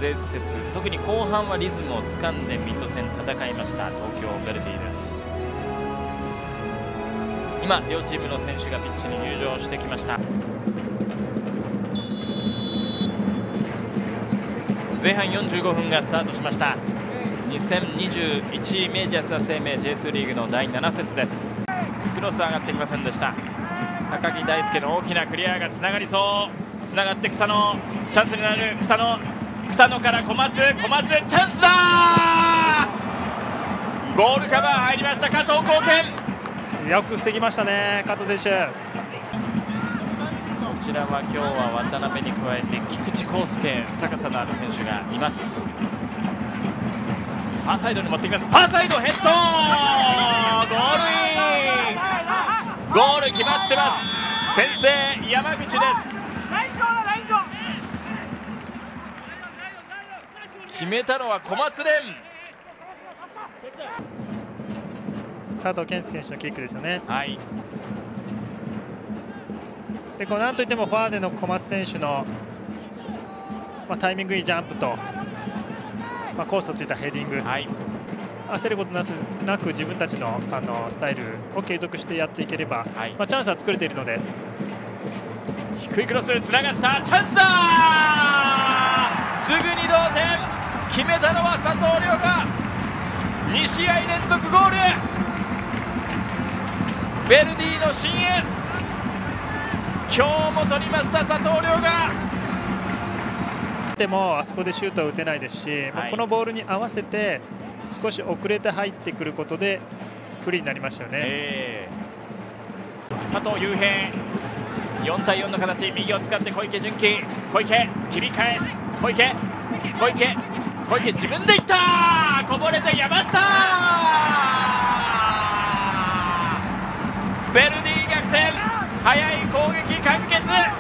前節、特に後半はリズムをつかんでミッド戦戦いました東京ヴェルディです。今両チームの選手がピッチに入場してきました。前半45分がスタートしました。2021メジャース生命 J2 リーグの第7節です。クロス上がってきませんでした。高木大輔の大きなクリアがつながりそう。つながって草野、チャンスになる草野から小松、チャンスだー。ゴールカバー入りました。加藤貢献、 よく防ぎましたね、加藤選手。 こちらは今日は渡辺に加えて菊池康介、高さのある選手がいます。ファーサイドに持ってきます。ファーサイドヘッドゴールイン、ゴール決まってます。先制山口です。決めたのは小松蓮。 佐藤健介選手のキックですよね。 はい。 でこのなんといってもフォワードの小松選手の、タイミングいいジャンプと、コースをついたヘディング、はい、焦ることなく自分たちの、スタイルを継続してやっていければ、はい、チャンスは作れているので。 低いクロスつながった、チャンスだー。すぐに同点。決めたのは佐藤涼が2試合連続ゴール。ヴェルディの新エース、今日も取りました佐藤涼が。 でもあそこでシュートは打てないですし、はい、このボールに合わせて少し遅れて入ってくることで不利になりましたよね。 佐藤悠平、4対4の形、右を使って小池純喜、小池切り返す、小池自分でいった、こぼれて山下、ヴェルディ逆転、速い攻撃完結。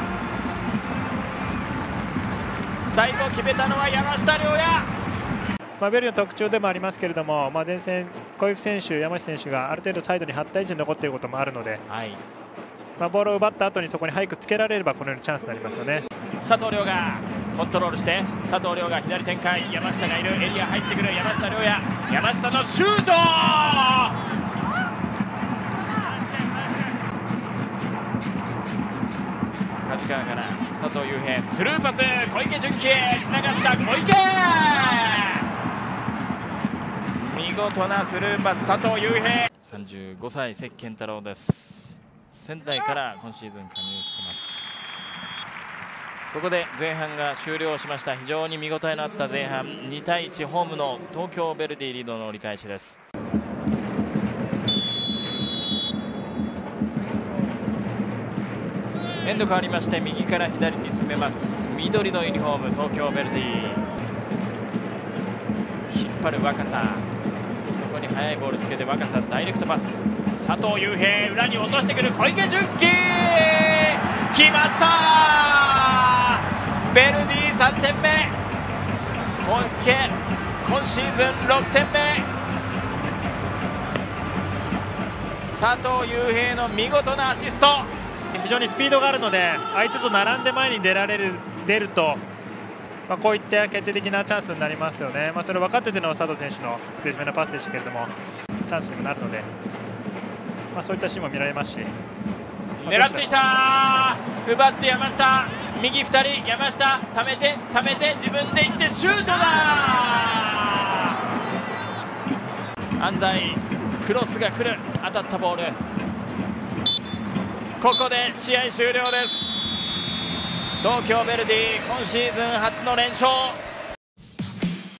最後決めたのは山下亮也。 ヴェルディの特徴でもありますけれども、前線攻撃選手、山下選手がある程度サイドに張った位置に残っていることもあるので、はい、ボールを奪った後にそこに早くつけられればこのようにチャンスになりますよね。 佐藤亮がコントロールして、佐藤亮が左展開、山下がいるエリア入ってくる山下亮也、山下のシュート、梶川から佐藤悠平、スルーパス、小池純喜へつながった小池、見事なスルーパス佐藤悠平。35歳関健太郎です。仙台から今シーズン加入しています。ここで前半が終了しました。非常に見応えのあった前半、2対1ホームの東京ヴェルディリードの折り返しです。エンド変わりまして右から左に進めます。緑のユニフォーム東京ヴェルディ、引っ張る若さ、そこに速いボールつけて若さダイレクトパス、佐藤悠平裏に落としてくる小池純喜、決まった、ヴェルディ3点目、小池今シーズン6点目、佐藤悠平の見事なアシスト。 非常にスピードがあるので相手と並んで前に出ると、こういった決定的なチャンスになりますよね。それを分かってての佐藤選手のデジメなパスでしたけれども、チャンスにもなるので、そういったシーンも見られますし、 狙っていた、奪って山下、右2人山下、ためて自分で行ってシュートだ、安西クロスが来る、当たったボール、ここで試合終了です。東京ヴェルディ今シーズン初の連勝。